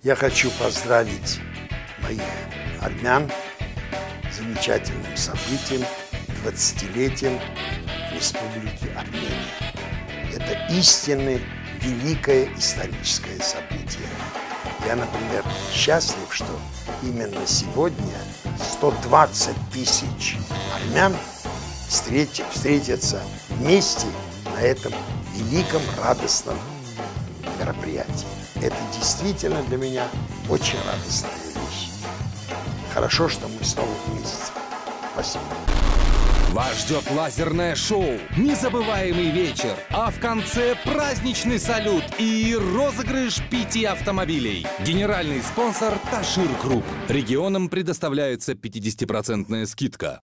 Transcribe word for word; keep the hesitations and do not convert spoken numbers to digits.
Я хочу поздравить моих армян с замечательным событием, двадцатилетием Республики Армения. Это истинно великое историческое событие. Я, например, счастлив, что именно сегодня сто двадцать тысяч армян встреч, встретятся вместе на этом великом радостном мероприятии. Это действительно для меня очень радостная вещь. Хорошо, что мы снова вместе. Спасибо. Вас ждет лазерное шоу, незабываемый вечер, а в конце праздничный салют и розыгрыш пяти автомобилей. Генеральный спонсор Ташир Групп. Регионам предоставляется пятидесятипроцентная скидка.